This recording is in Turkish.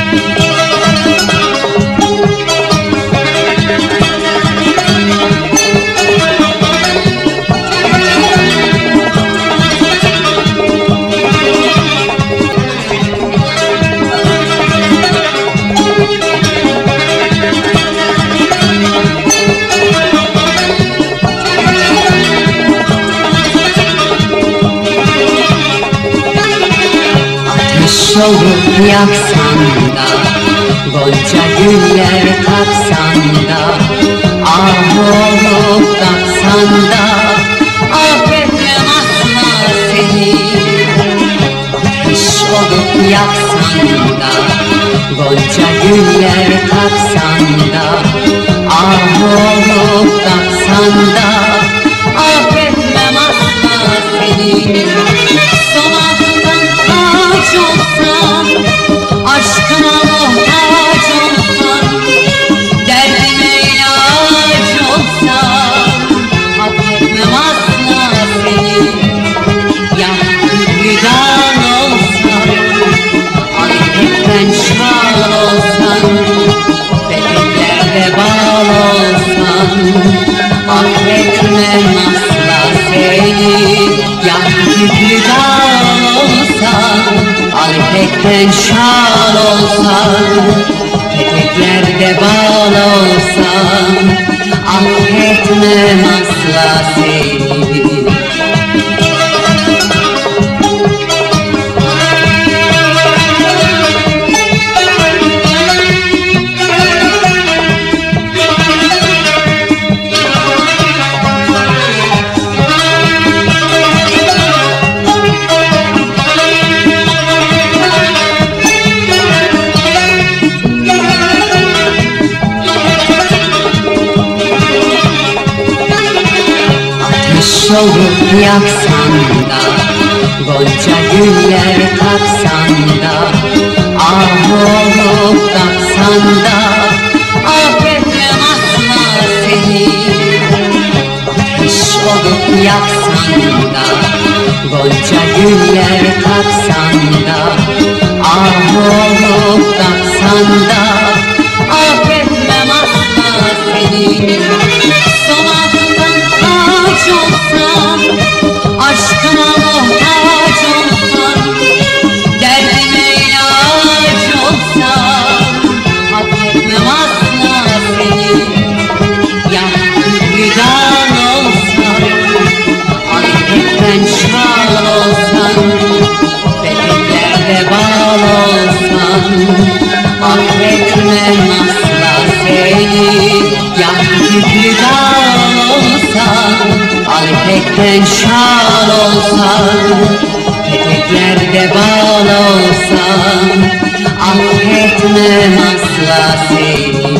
Olup yaksan da, gonca güller taksan da, ah olup taksan da, affetmem asla seni. Ateş olup yaksan da, gonca güller taksan da, ah olup taksan da, affetmem asla seni. Aşkına muhtaç olsan, derdime ilaç olsan, affetmem asla seni. Ya güdal olsan, ayrılıktan şal olsan, bebeklerde bal olsan, affetmem asla seni. Ya güdal olsan, al ipekten şal olsan, peteklerde bal olsan, affetmem asla seni. Olup yaksan da, gonca güller taksan da, ah olup taksan da, affetmem asla seni. Ateş olup yaksan da, gonca güller taksan da, ah olup taksan da, affetmem asla seni. Aşkına muhtaç olsan, derdime ilaç olsan, affetmem asla seni. Ya güdal olsan, ayrılıktan şal olsan, bebeklerde bal olsan, affetmem asla seni. Ya güdal olsan, al ipekten şal olsan, peteklerde bal olsan, affetmem asla seni.